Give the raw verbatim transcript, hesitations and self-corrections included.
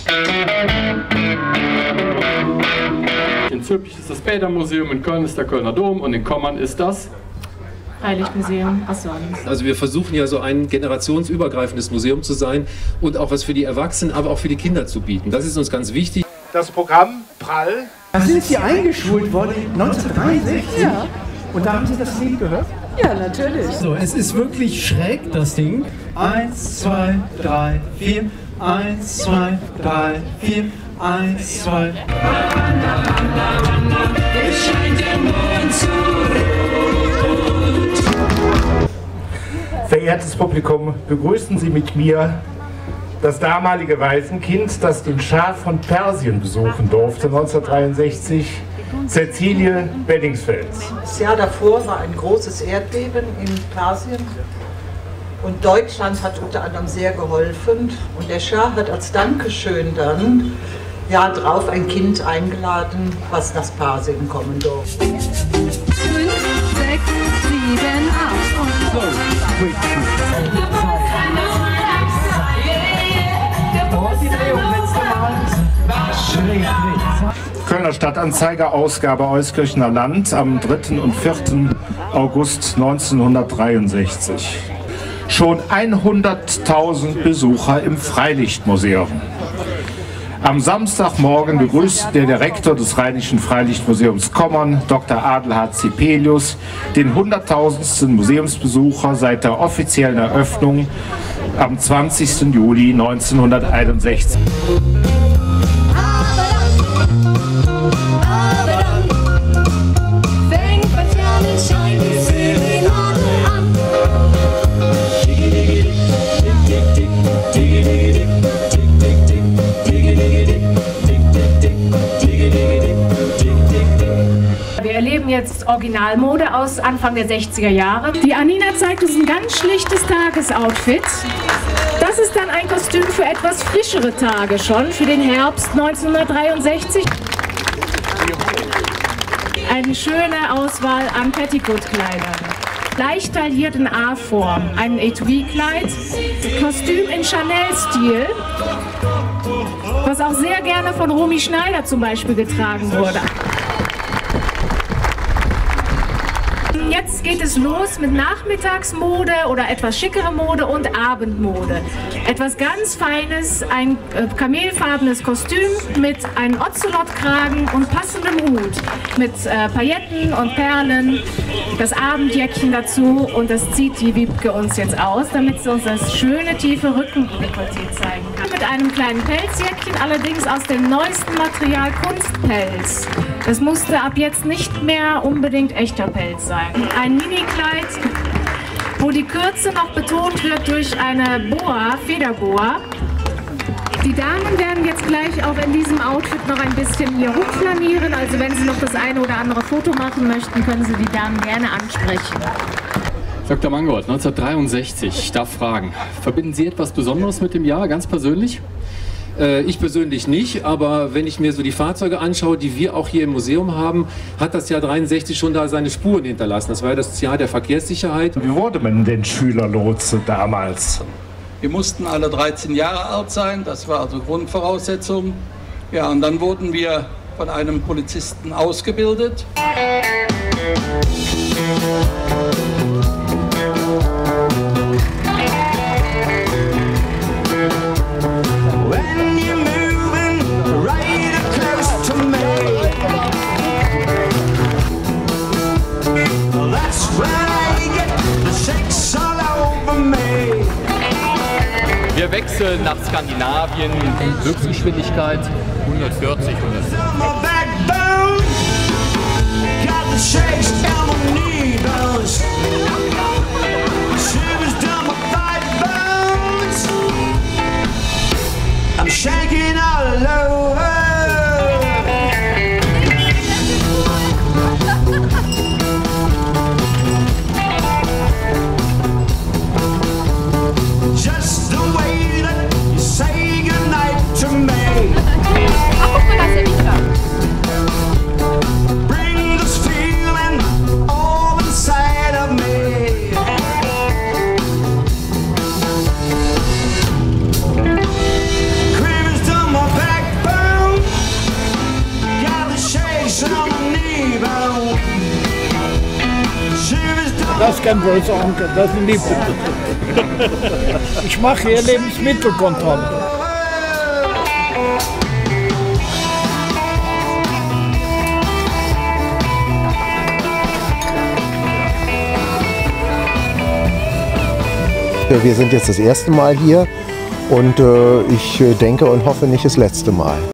In Zülpich ist das Bädermuseum, in Köln ist der Kölner Dom und in Kommern ist das Freilichtmuseum. Achso. Also wir versuchen ja so ein generationsübergreifendes Museum zu sein und auch was für die Erwachsenen, aber auch für die Kinder zu bieten. Das ist uns ganz wichtig. Das Programm Prall. Da sind Sie eingeschult worden neunzehnhundertdreiundsechzig? Ja. Und da haben Sie das Lied gehört? Ja, natürlich. So, es ist wirklich schräg, das Ding. Eins, zwei, drei, vier. Eins, zwei, drei, vier. Eins, zwei. Es scheint der Mond so rot. Verehrtes Publikum, begrüßen Sie mit mir das damalige Waisenkind, das den Schah von Persien besuchen durfte, neunzehnhundertdreiundsechzig, Cäcilie Beddingsfeld. Das Jahr davor war ein großes Erdbeben in Persien und Deutschland hat unter anderem sehr geholfen. Und der Schah hat als Dankeschön dann Jahr drauf ein Kind eingeladen, was nach Persien kommen durfte. fünf, sechs, sieben, acht und so. Kölner Stadtanzeiger, Ausgabe Euskirchener Land am dritten und vierten August neunzehnhundertdreiundsechzig. Schon hunderttausend Besucher im Freilichtmuseum. Am Samstagmorgen begrüßt der Direktor des Rheinischen Freilichtmuseums Kommern, Doktor Adelhard Zipelius, den hunderttausendsten Museumsbesucher seit der offiziellen Eröffnung am zwanzigsten Juli neunzehnhunderteinundsechzig. Wir erleben jetzt Originalmode aus Anfang der sechziger Jahre. Die Anina zeigt uns ein ganz schlichtes Tagesoutfit. Das ist dann ein Kostüm für etwas frischere Tage schon, für den Herbst neunzehnhundertdreiundsechzig. Eine schöne Auswahl an Petticoat-Kleidern. Leicht tailliert in A-Form, ein Etui-Kleid, Kostüm in Chanel-Stil, was auch sehr gerne von Romy Schneider zum Beispiel getragen wurde. Jetzt geht es los mit Nachmittagsmode oder etwas schickere Mode und Abendmode. Etwas ganz Feines, ein äh, kamelfarbenes Kostüm mit einem Ocelot-Kragen und passendem Hut. Mit äh, Pailletten und Perlen, das Abendjäckchen dazu, und das zieht die Wiebke uns jetzt aus, damit sie uns das schöne tiefe Rückendekolleté zeigen kann. Mit einem kleinen Pelzjäckchen, allerdings aus dem neuesten Material Kunstpelz. Das musste ab jetzt nicht mehr unbedingt echter Pelz sein. Ein Mini-Kleid, wo die Kürze noch betont wird durch eine Boa, Federboa. Die Damen werden jetzt gleich auch in diesem Outfit noch ein bisschen hier hochflanieren. Also wenn Sie noch das eine oder andere Foto machen möchten, können Sie die Damen gerne ansprechen. Doktor Mangold, neunzehnhundertdreiundsechzig, ich darf fragen, verbinden Sie etwas Besonderes mit dem Jahr, ganz persönlich? Ich persönlich nicht, aber wenn ich mir so die Fahrzeuge anschaue, die wir auch hier im Museum haben, hat das Jahr dreiundsechzig schon da seine Spuren hinterlassen. Das war ja das Jahr der Verkehrssicherheit. Wie wurde man denn Schülerlotse damals? Wir mussten alle dreizehn Jahre alt sein, das war also Grundvoraussetzung. Ja, und dann wurden wir von einem Polizisten ausgebildet. Wir wechseln nach Skandinavien, Höchstgeschwindigkeit hundertvierzig, hundertvierzig. I'm shaking all over. Just the way that you say goodnight to me. Bring this feeling all inside of me. Das kann wohl sagen, das sind die. Ich mache hier Lebensmittelkontrolle. Wir sind jetzt das erste Mal hier und äh, ich denke und hoffe nicht das letzte Mal.